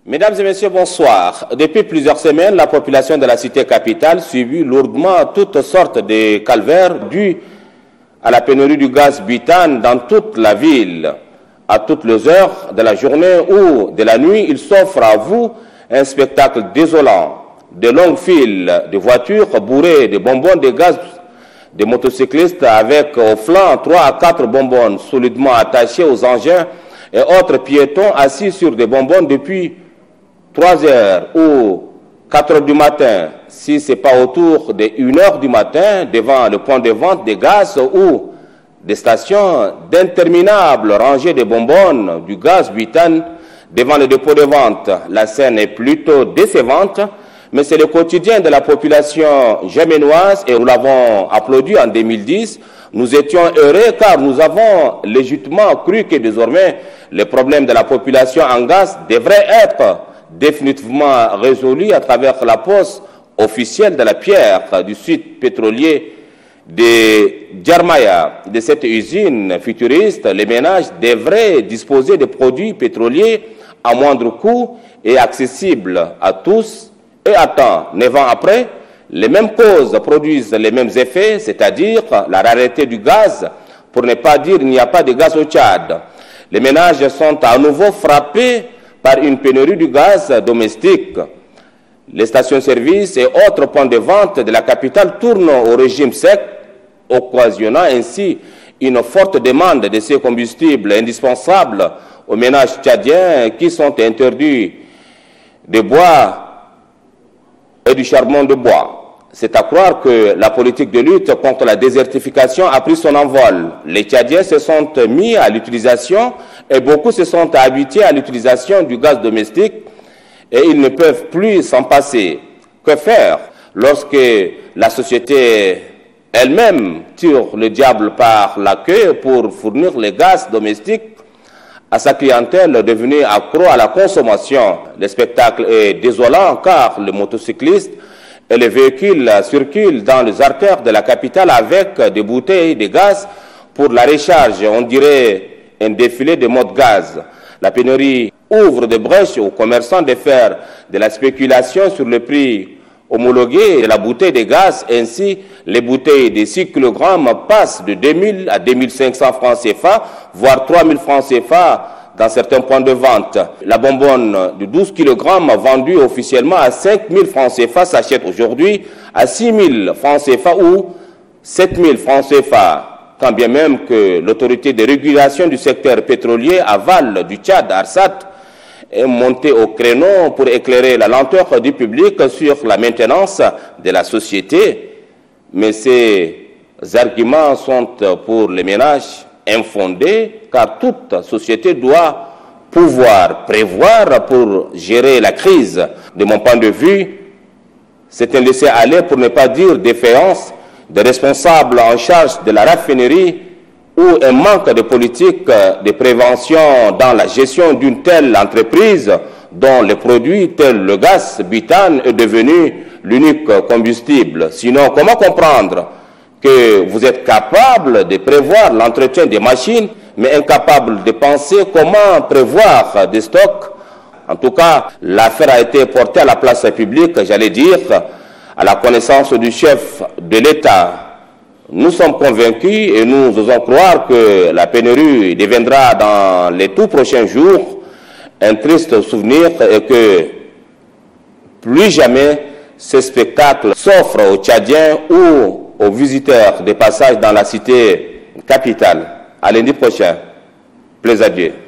Mesdames et messieurs, bonsoir. Depuis plusieurs semaines, la population de la cité capitale subit lourdement toutes sortes de calvaires dus à la pénurie du gaz butane dans toute la ville. À toutes les heures de la journée ou de la nuit, il s'offre à vous un spectacle désolant. De longues files de voitures bourrées de bonbons de gaz, des motocyclistes avec au flanc 3 à 4 bonbons solidement attachés aux engins et autres piétons assis sur des bonbons depuis 3 heures ou 4 heures du matin, si ce n'est pas autour de 1 heure du matin, devant le point de vente de gaz ou des stations d'interminables rangées de bonbons du gaz butane devant le dépôt de vente. La scène est plutôt décevante, mais c'est le quotidien de la population géménoise et nous l'avons applaudi en 2010. Nous étions heureux car nous avons légitimement cru que désormais les problèmes de la population en gaz devraient être définitivement résolus à travers la pose officielle de la pierre du site pétrolier de Djarmaya. De cette usine futuriste, les ménages devraient disposer de produits pétroliers à moindre coût et accessibles à tous et à temps. 9 ans après, les mêmes causes produisent les mêmes effets, c'est-à-dire la rareté du gaz, pour ne pas dire qu'il n'y a pas de gaz au Tchad. Les ménages sont à nouveau frappés par une pénurie du gaz domestique. Les stations-service et autres points de vente de la capitale tournent au régime sec, occasionnant ainsi une forte demande de ces combustibles indispensables aux ménages tchadiens qui sont interdits de bois et du charbon de bois. C'est à croire que la politique de lutte contre la désertification a pris son envol. Les Tchadiens se sont mis à l'utilisation et beaucoup se sont habitués à l'utilisation du gaz domestique et ils ne peuvent plus s'en passer. Que faire lorsque la société elle-même tire le diable par la queue pour fournir le gaz domestique à sa clientèle devenue accro à la consommation? Le spectacle est désolant car les motocyclistes et les véhicules circulent dans les artères de la capitale avec des bouteilles de gaz pour la recharge. On dirait un défilé de modes gaz. La pénurie ouvre des brèches aux commerçants de faire de la spéculation sur le prix homologué de la bouteille de gaz. Ainsi, les bouteilles de 6 kg passent de 2000 à 2500 francs CFA, voire 3000 francs CFA dans certains points de vente. La bonbonne de 12 kg vendue officiellement à 5000 francs CFA s'achète aujourd'hui à 6000 francs CFA ou 7000 francs CFA. Quand bien même que l'autorité de régulation du secteur pétrolier aval du Tchad, Arsat, est montée au créneau pour éclairer la lenteur du public sur la maintenance de la société. Mais ces arguments sont pour les ménages infondés, car toute société doit pouvoir prévoir pour gérer la crise. De mon point de vue, c'est un laisser-aller, pour ne pas dire défaillance, des responsables en charge de la raffinerie ou un manque de politique de prévention dans la gestion d'une telle entreprise dont les produits tels le gaz butane est devenu l'unique combustible. Sinon, comment comprendre que vous êtes capable de prévoir l'entretien des machines, mais incapable de penser comment prévoir des stocks? En tout cas, l'affaire a été portée à la place publique, j'allais dire, à la connaissance du chef de l'État. Nous sommes convaincus et nous osons croire que la pénurie deviendra dans les tout prochains jours un triste souvenir et que plus jamais ce spectacle s'offre aux Tchadiens ou aux visiteurs de passage dans la cité capitale. À lundi prochain. Plaise à Dieu.